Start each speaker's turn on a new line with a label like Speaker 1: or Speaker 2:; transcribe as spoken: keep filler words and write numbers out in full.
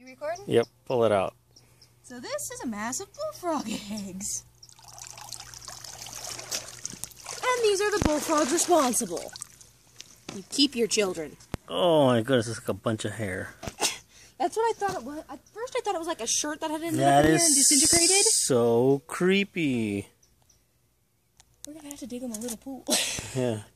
Speaker 1: You recording?
Speaker 2: Yep, pull it out.
Speaker 1: So this is a mass of bullfrog eggs. And these are the bullfrogs responsible. You keep your children.
Speaker 2: Oh my goodness, it's like a bunch of hair.
Speaker 1: That's what I thought it was. At first I thought it was like a shirt that had ended
Speaker 2: that
Speaker 1: up in here and disintegrated.
Speaker 2: So creepy.
Speaker 1: We're gonna have to dig them a little pool.
Speaker 2: Yeah.